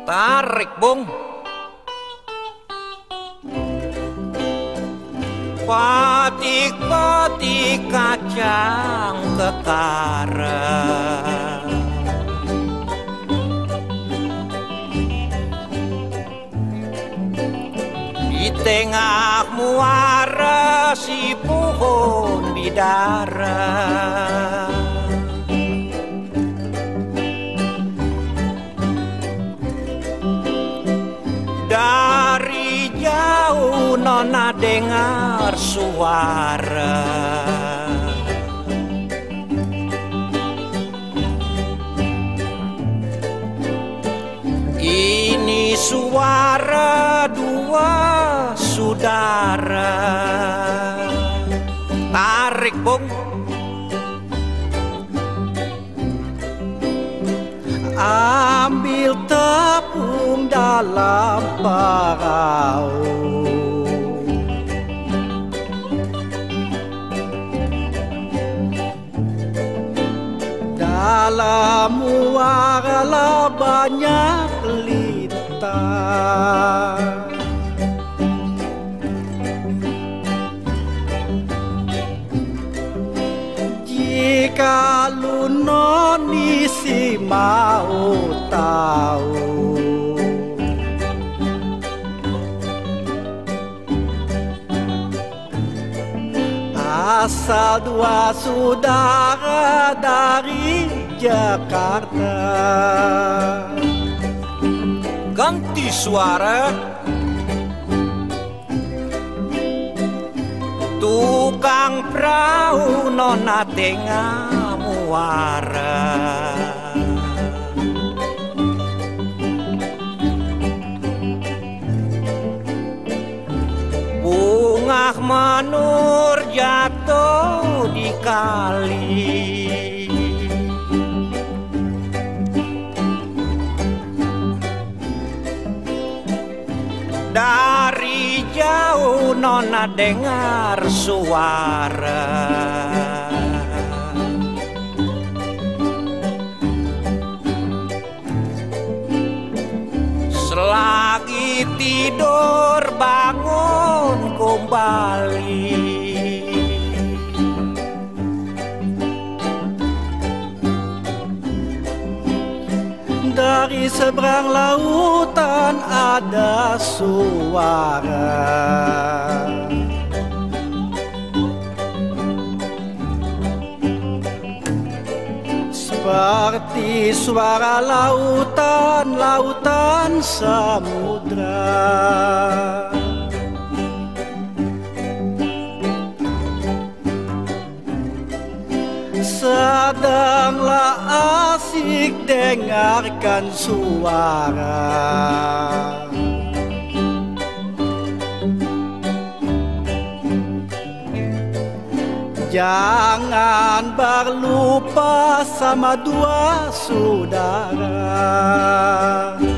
Tarik, Bung. Patik-patik kacang kekara, di tengah muara si pohon bidara. Dari jauh nona dengar suara, ini suara dua saudara. Tarik, Bung. Ambil tepung dalam parau, dalam muara banyak lintah. Jika lu noni si mau tahu, asal dua saudara dari Jakarta. Ganti suara. Tukang perahu nona tengah muara, bunga manur jatuh di kali, dari jauh nona dengar suara. Selagi tidur bangun kembali, dari seberang lautan ada suara, seperti suara lautan samudra. Sedanglah asik dengarkan suara, jangan berlupa sama dua saudara.